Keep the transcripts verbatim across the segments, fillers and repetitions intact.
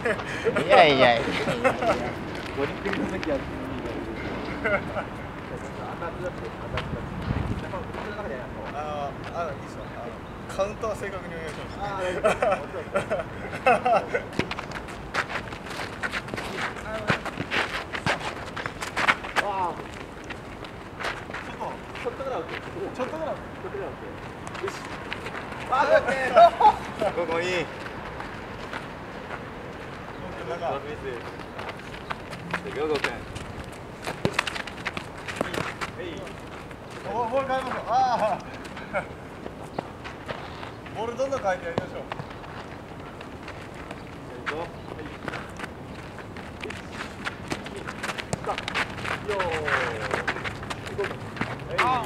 いやいやいや。 ごにん組の時やってみる。 ああ、あのいいっすか。カウントは正確にお願いします。ああ、大丈夫。ちょっとぐらい OK。ちょっとぐらい OK。よし。あ、オッケー。ここに。なんか。ゴーゴーくん。ボール変えましょう。ああ。ボールどんどん変えてやりましょう。よー。ああ。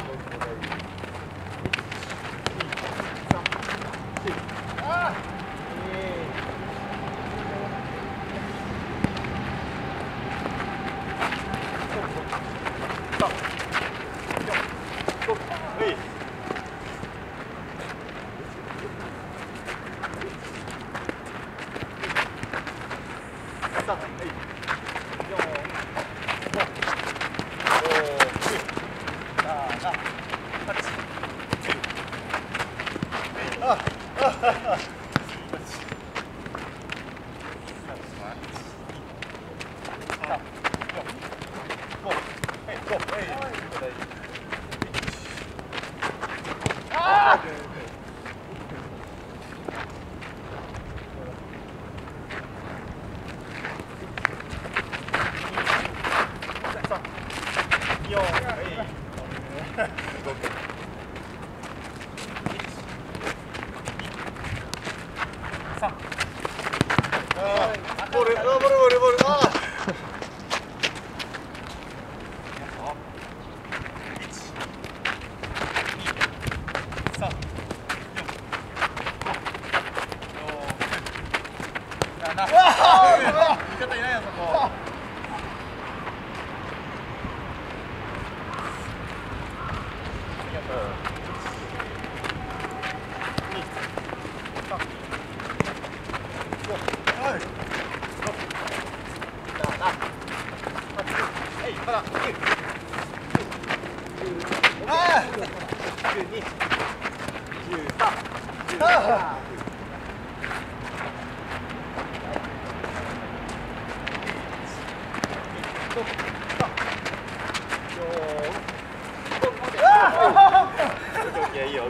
ボール、ボール、ボール、ボール、ああ。いやいいよ。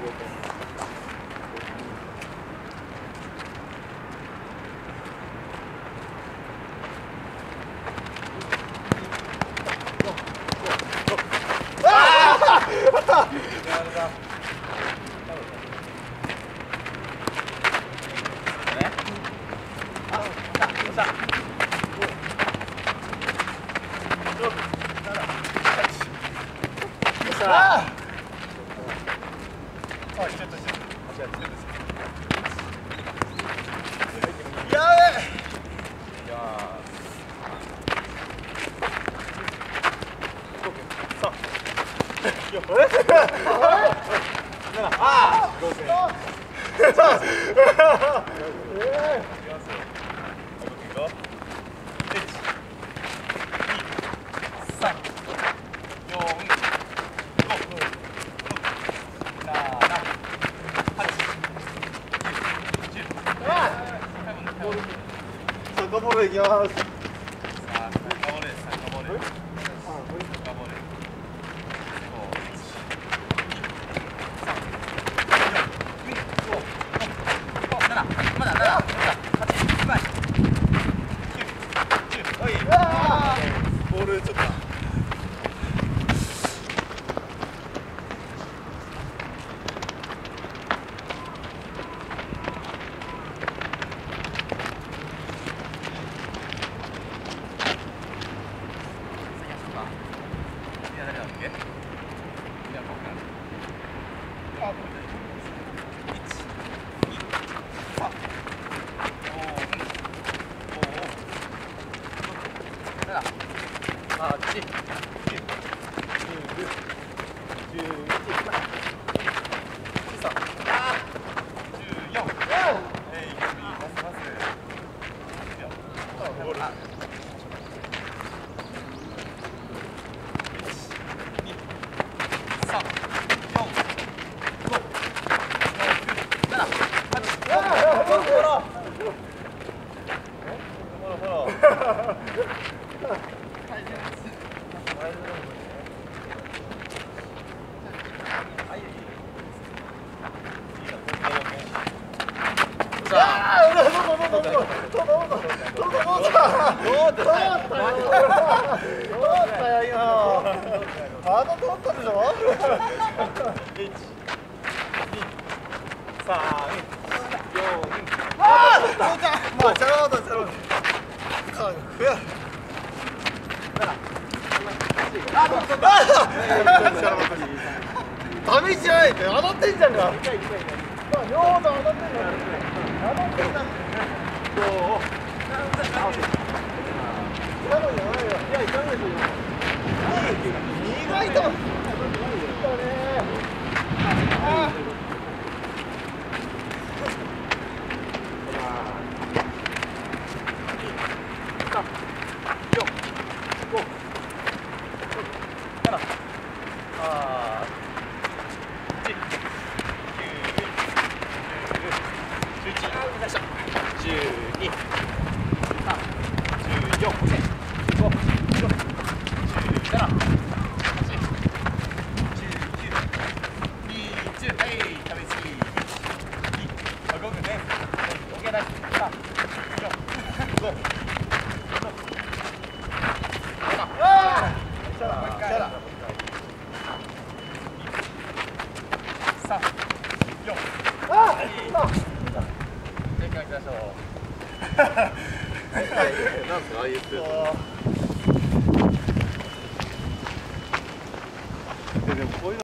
ボールいきます。さあ、ボールです。ボール。ボール。まだ、まだ、八、九枚。九、はい。ボールちょっと。 ダメじゃないって当たってんじゃんか。両方と当たってんじゃん。当たってんじゃん。どう？いやいやいやいやいかないと思う。意外と。なんすかああいう人。でもこういうの